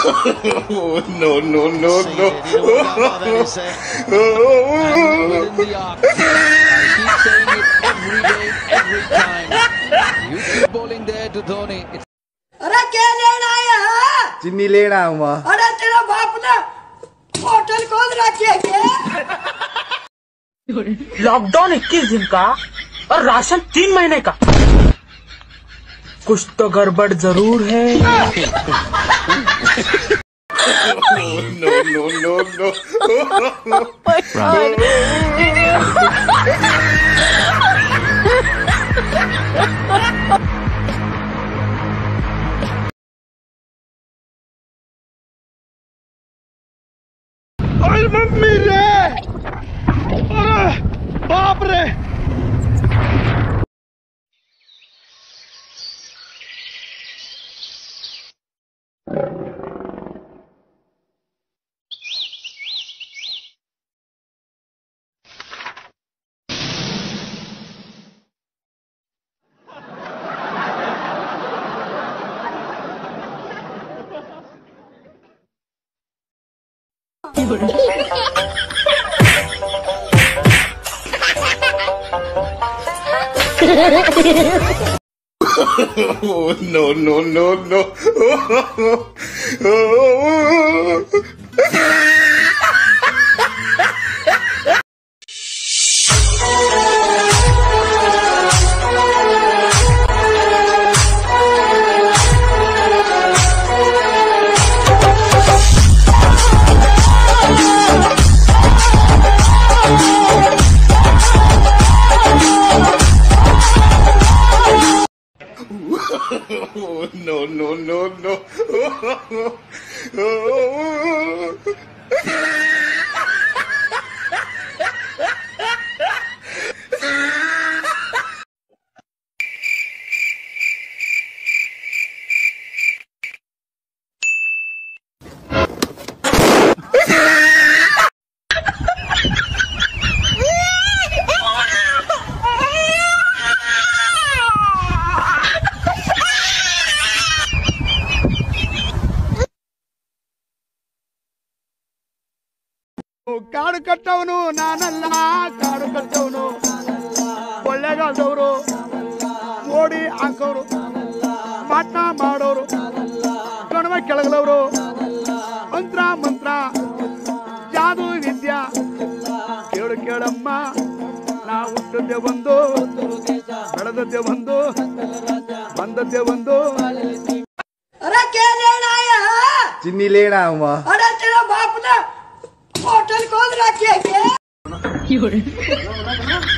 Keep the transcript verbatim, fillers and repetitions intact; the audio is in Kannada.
Oh, no, no, no, no. Within the arc. I keep saying it every day, every time. You keep bowling there to Dhoni. अरे क्या लेना आया है? चिन्नी लेना हुआ। अरे तेरा बाप ने होटल खोल रखी है क्या? लॉकडाउन इक्कीस दिन का और राशन तीन महीने का। कुछ तो गड़बड़ जरूर है। No, no, no, no. अरे मम्मी रे, अरे बाप रे। Oh, no, no, no, no. Oh, no, no, no, no. ಕಾಡು ಕಟ್ಟವನು ನಾನಲ್ಲ, ಕಾಡು ಕಟ್ಟವನು ಕೊಳ್ಳೆಗಾಲದವರು, ಓಡಿ ಹಾಕೋರು, ಪಾಠ ಮಾಡೋರು, ಕಣವ ಕೆಳಗಲವರು, ಮಂತ್ರ ಮಂತ್ರ ಜಾದು ವಿದ್ಯಾ ಕೇಳು ಕೇಳಮ್ಮ, ನಾ ಹುಟ್ಟದ್ದೆ ಒಂದು, ಬೆಳೆದದ್ದೆ ಒಂದು, ಬಂದದ್ದೆ ಒಂದು। अरे क्या लेना आया है? चिन्नी लेना हुआ। अरे तेरा बाप ने होटल खोल रखी है क्या?